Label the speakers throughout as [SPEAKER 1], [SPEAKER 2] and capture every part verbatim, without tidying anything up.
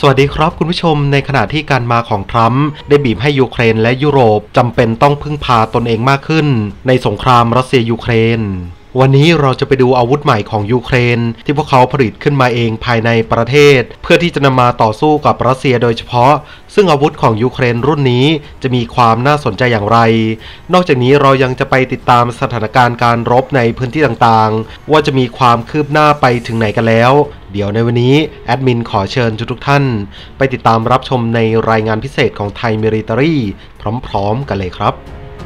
[SPEAKER 1] สวัสดีครับคุณผู้ชมในขณะที่การมาของทรัมป์ได้บีบให้ยูเครนและยุโรปจำเป็นต้องพึ่งพาตนเองมากขึ้นในสงครามรัสเซียยูเครนวันนี้เราจะไปดูอาวุธใหม่ของยูเครนที่พวกเขาผลิตขึ้นมาเองภายในประเทศเพื่อที่จะนำมาต่อสู้กับรัสเซียโดยเฉพาะซึ่งอาวุธของยูเครนรุ่นนี้จะมีความน่าสนใจอย่างไรนอกจากนี้เรายังจะไปติดตามสถานการณ์การรบในพื้นที่ต่างๆว่าจะมีความคืบหน้าไปถึงไหนกันแล้วเดี๋ยวในวันนี้แอดมินขอเชิญทุกท่านไปติดตามรับชมในรายงานพิเศษของไทยมิลิเตอรี่พร้อมๆกันเลยครับ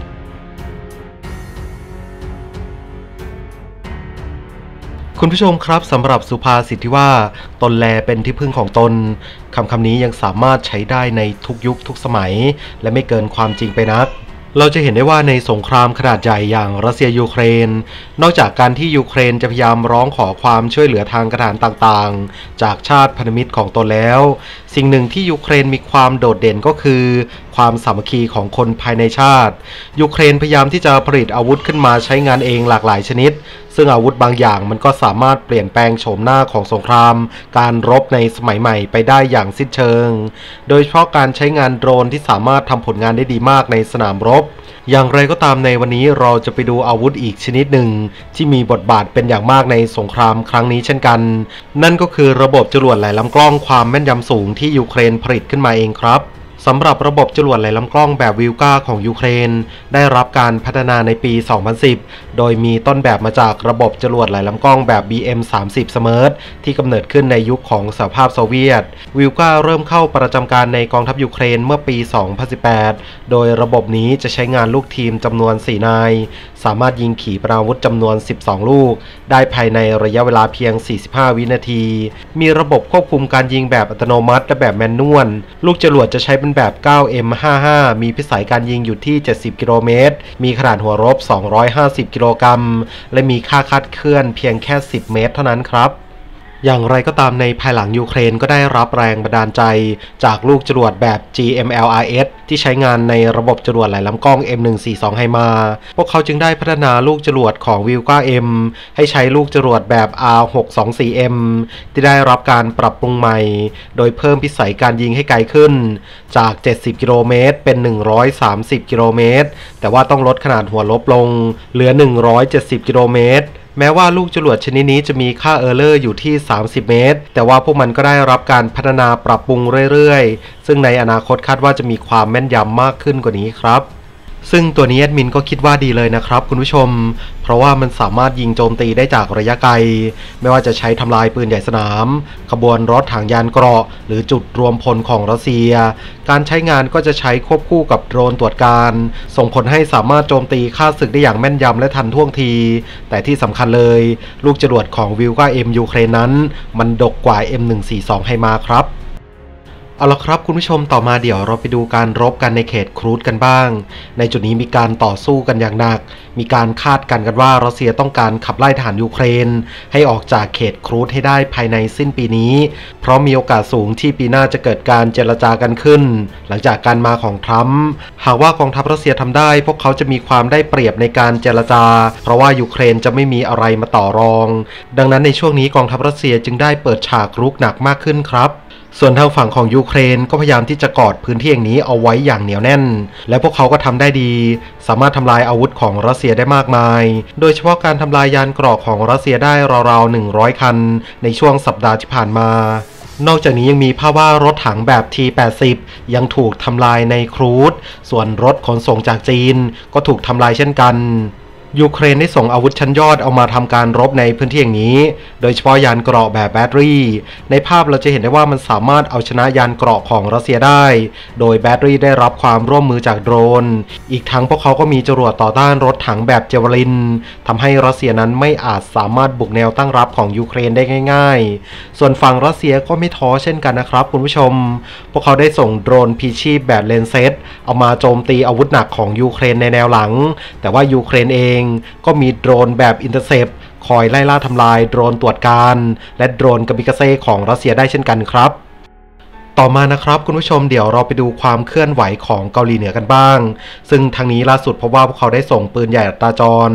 [SPEAKER 1] คุณผู้ชมครับสำหรับสุภาษิตที่ว่าตนแลเป็นที่พึ่งของตนคำคำนี้ยังสามารถใช้ได้ในทุกยุคทุกสมัยและไม่เกินความจริงไปนักเราจะเห็นได้ว่าในสงครามขนาดใหญ่อย่างรัสเซียยูเครนนอกจากการที่ยูเครนจะพยายามร้องขอความช่วยเหลือทางการทหารต่างๆจากชาติพันธมิตรของตนแล้วสิ่งหนึ่งที่ยูเครนมีความโดดเด่นก็คือความสามัคคีของคนภายในชาติยูเครนพยายามที่จะผลิตอาวุธขึ้นมาใช้งานเองหลากหลายชนิดซึ่งอาวุธบางอย่างมันก็สามารถเปลี่ยนแปลงโฉมหน้าของสงครามการรบในสมัยใหม่ไปได้อย่างสิ้นเชิงโดยเฉพาะการใช้งานโดรนที่สามารถทำผลงานได้ดีมากในสนามรบอย่างไรก็ตามในวันนี้เราจะไปดูอาวุธอีกชนิดหนึ่งที่มีบทบาทเป็นอย่างมากในสงครามครั้งนี้เช่นกันนั่นก็คือระบบจรวดหลายลำกล้องความแม่นยำสูงที่ยูเครนผลิตขึ้นมาเองครับสำหรับระบบจรวดหลายลำกล้องแบบวิลกาของยูเครนได้รับการพัฒนาในปี สองพันสิบ โดยมีต้นแบบมาจากระบบจรวดหลายลำกล้องแบบ บี เอ็ม สามสิบ Smert ที่กำเนิดขึ้นในยุคของสหภาพโซเวียตวิลกาเริ่มเข้าประจำการในกองทัพยูเครนเมื่อปี สองพันสิบแปด โดยระบบนี้จะใช้งานลูกทีมจำนวน สี่ นายสามารถยิงขีปนาวุธจำนวน สิบสอง ลูกได้ภายในระยะเวลาเพียง สี่สิบห้า วินาทีมีระบบควบคุมการยิงแบบอัตโนมัติและแบบแมนนวลลูกจรวดจะใช้เป็นแบบ เก้า เอ็ม ห้าสิบห้า มีพิสัยการยิงอยู่ที่ เจ็ดสิบ กิโลเมตรมีขนาดหัวรบ สองร้อยห้าสิบ กิโลกรัมและมีค่าคาดเคลื่อนเพียงแค่ สิบ เมตรเท่านั้นครับอย่างไรก็ตามในภายหลังยูเครนก็ได้รับแรงบันดาลใจจากลูกจรวดแบบ จี เอ็ม แอล อาร์ เอส ที่ใช้งานในระบบจรวดหลายลำกล้อง เอ็ม หนึ่งสี่สอง HIMARS พวกเขาจึงได้พัฒนาลูกจรวดของ วิลกา M ให้ใช้ลูกจรวดแบบ อาร์ หกสองสี่ เอ็ม ที่ได้รับการปรับปรุงใหม่โดยเพิ่มพิสัยการยิงให้ไกลขึ้นจาก เจ็ดสิบ กิโลเมตรเป็น หนึ่งร้อยสามสิบ กิโลเมตรแต่ว่าต้องลดขนาดหัวลบลงเหลือ หนึ่งร้อยเจ็ดสิบ กิโลเมตรแม้ว่าลูกจรวดชนิดนี้จะมีค่าเออร์เลอร์อยู่ที่ สามสิบ เมตรแต่ว่าพวกมันก็ได้รับการพัฒนาปรับปรุงเรื่อยๆซึ่งในอนาคตคาดว่าจะมีความแม่นยำมากขึ้นกว่านี้ครับซึ่งตัวนี้แอดมินก็คิดว่าดีเลยนะครับคุณผู้ชมเพราะว่ามันสามารถยิงโจมตีได้จากระยะไกลไม่ว่าจะใช้ทำลายปืนใหญ่สนามขบวนรถถังยานเกราะหรือจุดรวมพลของรัสเซียการใช้งานก็จะใช้ควบคู่กับโดรนตรวจการส่งผลให้สามารถโจมตีฆ่าศึกได้อย่างแม่นยำและทันท่วงทีแต่ที่สำคัญเลยลูกจรวดของวิลกา M ยูเครนนั้นมันดกกว่า เอ็ม หนึ่งสี่สอง HIMARS ครับเอาละครับคุณผู้ชมต่อมาเดี๋ยวเราไปดูการรบกันในเขตครูซกันบ้างในจุดนี้มีการต่อสู้กันอย่างหนักมีการคาดกันกันว่ารัสเซียต้องการขับไล่ทหารยูเครนให้ออกจากเขตครูซให้ได้ภายในสิ้นปีนี้เพราะมีโอกาสสูงที่ปีหน้าจะเกิดการเจรจากันขึ้นหลังจากการมาของทรัมป์หากว่ากองทัพรัสเซียทำได้พวกเขาจะมีความได้เปรียบในการเจรจาเพราะว่ายูเครนจะไม่มีอะไรมาต่อรองดังนั้นในช่วงนี้กองทัพรัสเซียจึงได้เปิดฉากรุกหนักมากขึ้นครับส่วนทางฝั่งของยูเครนก็พยายามที่จะกอดพื้นที่อย่างนี้เอาไว้อย่างเหนียวแน่นและพวกเขาก็ทำได้ดีสามารถทำลายอาวุธของรัสเซียได้มากมายโดยเฉพาะการทำลายยานเกราะของรัสเซียได้ราวๆหนึ่งร้อยคันในช่วงสัปดาห์ที่ผ่านมานอกจากนี้ยังมีภาพว่ารถถังแบบ ที แปดสิบ ยังถูกทำลายในครูซส่วนรถขนส่งจากจีนก็ถูกทำลายเช่นกันยูเครนได้ส่งอาวุธชั้นยอดเอามาทำการรบในพื้นที่อย่างนี้โดยเฉพาะยานเกราะแบบแบตเตอรี่ในภาพเราจะเห็นได้ว่ามันสามารถเอาชนะยานเกราะของรัสเซียได้โดยแบตเตอรี่ได้รับความร่วมมือจากโดรนอีกทั้งพวกเขาก็มีจรวดต่อต้านรถถังแบบเจวลินทำให้รัสเซียนั้นไม่อาจสามารถบุกแนวตั้งรับของยูเครนได้ง่ายๆส่วนฝั่งรัสเซียก็ไม่ท้อเช่นกันนะครับคุณผู้ชมพวกเขาได้ส่งโดรนพีชีพแบบเลนเซตเอามาโจมตีอาวุธหนักของยูเครนในแนวหลังแต่ว่ายูเครนเองก็มีโดรนแบบอินเตอร์เซปคอยไล่ล่าทำลายโดรนตรวจการและโดรนกามิกาเซ่ของรัสเซียได้เช่นกันครับ ต่อมานะครับคุณผู้ชมเดี๋ยวเราไปดูความเคลื่อนไหวของเกาหลีเหนือกันบ้างซึ่งทางนี้ล่าสุดพบว่าพวกเขาได้ส่งปืนใหญ่อัตราจร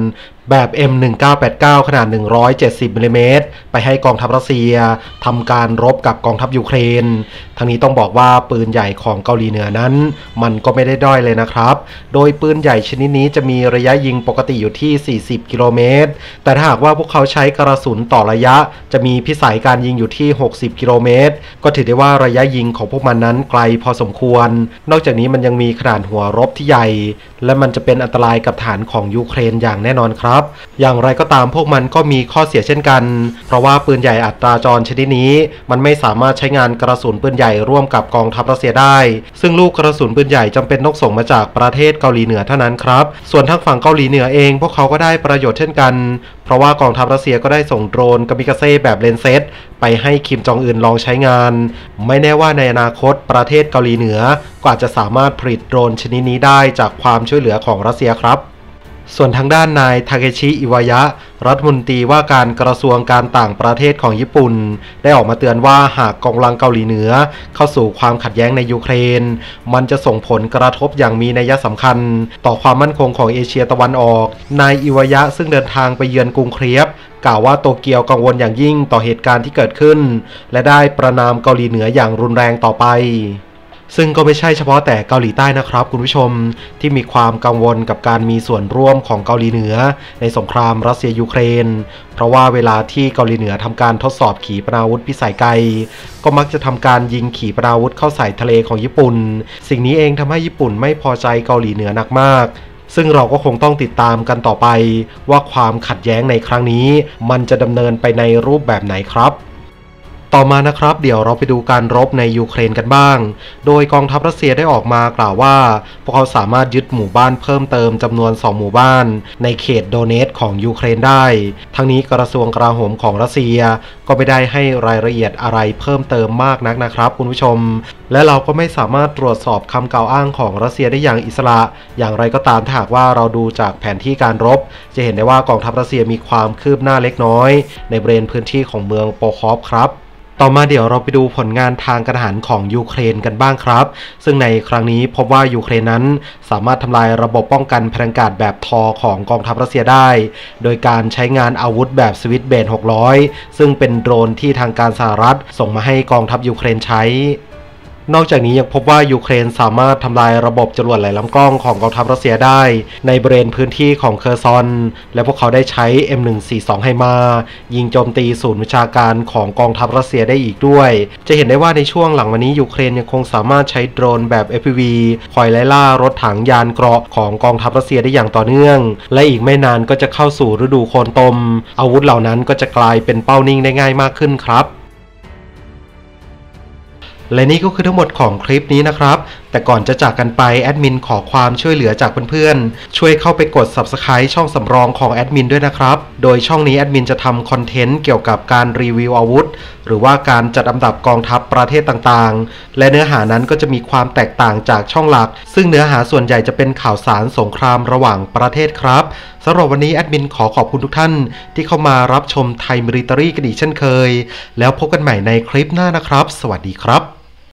[SPEAKER 1] แบบ เอ็ม หนึ่งเก้าแปดเก้า ขนาด หนึ่งร้อยเจ็ดสิบมิลลิเมตร ไปให้กองทัพรัสเซียทำการรบกับกองทัพยูเครน ทั้งนี้ต้องบอกว่าปืนใหญ่ของเกาหลีเหนือนั้นมันก็ไม่ได้ด้อยเลยนะครับ โดยปืนใหญ่ชนิดนี้จะมีระยะยิงปกติอยู่ที่ สี่สิบกิโลเมตร แต่ถ้าหากว่าพวกเขาใช้กระสุนต่อระยะจะมีพิสัยการยิงอยู่ที่ หกสิบกิโลเมตร ก็ถือได้ว่าระยะยิงของพวกมันนั้นไกลพอสมควร นอกจากนี้มันยังมีขนาดหัวรบที่ใหญ่ และมันจะเป็นอันตรายกับฐานของยูเครนอย่างแน่นอนครับอย่างไรก็ตามพวกมันก็มีข้อเสียเช่นกันเพราะว่าปืนใหญ่อัตราจรชนิดนี้มันไม่สามารถใช้งานกระสุนปืนใหญ่ร่วมกับกองทัพรัสเซียได้ซึ่งลูกกระสุนปืนใหญ่จำเป็นต้องส่งมาจากประเทศเกาหลีเหนือเท่านั้นครับส่วนทางฝั่งเกาหลีเหนือเองพวกเขาก็ได้ประโยชน์เช่นกันเพราะว่ากองทัพรัสเซียก็ได้ส่งโดรนกามิกาเซ่แบบเลนเซตไปให้คิมจองอึนลองใช้งานไม่แน่ว่าในอนาคตประเทศเกาหลีเหนือก็อาจจะสามารถผลิตโดรนชนิดนี้ได้จากความช่วยเหลือของรัสเซียครับส่วนทางด้านนายทาเคชิอิวายะรัฐมนตรีว่าการกระทรวงการต่างประเทศของญี่ปุ่นได้ออกมาเตือนว่าหากกองกำลังเกาหลีเหนือเข้าสู่ความขัดแย้งในยูเครนมันจะส่งผลกระทบอย่างมีนัยสำคัญต่อความมั่นคงของเอเชียตะวันออกนายอิวายะซึ่งเดินทางไปเยือนกรุงเคียฟกล่าวว่าโตเกียวกังวลอย่างยิ่งต่อเหตุการณ์ที่เกิดขึ้นและได้ประณามเกาหลีเหนืออย่างรุนแรงต่อไปซึ่งก็ไม่ใช่เฉพาะแต่เกาหลีใต้นะครับคุณผู้ชมที่มีความกังวลกับการมีส่วนร่วมของเกาหลีเหนือในสงครามรัสเซียยูเครนเพราะว่าเวลาที่เกาหลีเหนือทำการทดสอบขีปนาวุธพิสัยไกลก็มักจะทำการยิงขีปนาวุธเข้าใส่ทะเลของญี่ปุ่นสิ่งนี้เองทำให้ญี่ปุ่นไม่พอใจเกาหลีเหนือหนักมากซึ่งเราก็คงต้องติดตามกันต่อไปว่าความขัดแย้งในครั้งนี้มันจะดำเนินไปในรูปแบบไหนครับต่อมานะครับเดี๋ยวเราไปดูการรบในยูเครนกันบ้างโดยกองทัพรัสเซียได้ออกมากล่าวว่าพวกเขาสามารถยึดหมู่บ้านเพิ่มเติมจำนวนสองหมู่บ้านในเขตโดเนตของยูเครนได้ทั้งนี้กระทรวงกลาโหมของรัสเซียก็ไม่ได้ให้รายละเอียดอะไรเพิ่มเติมมากนักนะครับคุณผู้ชมและเราก็ไม่สามารถตรวจสอบคำกล่าวอ้างของรัสเซียได้อย่างอิสระอย่างไรก็ตามถ้าหากว่าเราดูจากแผนที่การรบจะเห็นได้ว่ากองทัพรัสเซียมีความคืบหน้าเล็กน้อยในบริเวณพื้นที่ของเมืองโปคอฟครับต่อมาเดี๋ยวเราไปดูผลงานทางการทหารของยูเครนกันบ้างครับซึ่งในครั้งนี้พบว่ายูเครนนั้นสามารถทำลายระบบป้องกันพลังอากาศแบบทอของกองทัพรัสเซียได้โดยการใช้งานอาวุธแบบสวิตเบนหกร้อยซึ่งเป็นโดรนที่ทางการสหรัฐส่งมาให้กองทัพยูเครนใช้นอกจากนี้ยังพบว่ายูเครนสามารถทำลายระบบจรวดไหลลำกล้องของกองทัพรัสเซียได้ในบริเวณพื้นที่ของเคอร์ซอนและพวกเขาได้ใช้ เอ็ม หนึ่งสี่สอง ไฮมายิงโจมตีศูนย์วิชาการของกองทัพรัสเซียได้อีกด้วยจะเห็นได้ว่าในช่วงหลังวันนี้ยูเครนยังคงสามารถใช้โดรนแบบ เอฟ พี วี คอยไล่ล่ารถถังยานเกราะของกองทัพรัสเซียได้อย่างต่อเนื่องและอีกไม่นานก็จะเข้าสู่ฤดูโคลนตมอาวุธเหล่านั้นก็จะกลายเป็นเป้านิ่งได้ง่ายมากขึ้นครับและนี่ก็คือทั้งหมดของคลิปนี้นะครับแต่ก่อนจะจากกันไปแอดมินขอความช่วยเหลือจากเพื่อนๆช่วยเข้าไปกด ซับสไครบ์ ช่องสำรองของแอดมินด้วยนะครับโดยช่องนี้แอดมินจะทำคอนเทนต์เกี่ยวกับการรีวิวอาวุธหรือว่าการจัดอันดับกองทัพประเทศต่างๆและเนื้อหานั้นก็จะมีความแตกต่างจากช่องหลักซึ่งเนื้อหาส่วนใหญ่จะเป็นข่าวสารสงครามระหว่างประเทศครับสำหรับวันนี้แอดมินขอขอบคุณทุกท่านที่เข้ามารับชมไทยมิลิเตอรี่กันอีกเช่นเคยแล้วพบกันใหม่ในคลิปหน้านะครับสวัสดีครับ